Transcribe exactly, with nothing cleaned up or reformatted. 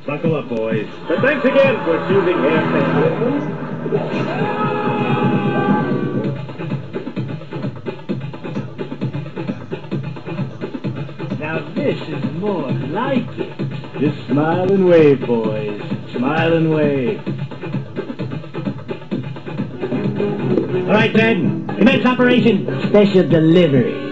Buckle up, boys. But thanks again for choosing Hairpin. Now this is more like it. Just smile and wave, boys. Smile and wave. All right, Ted. Commence operation. Special delivery.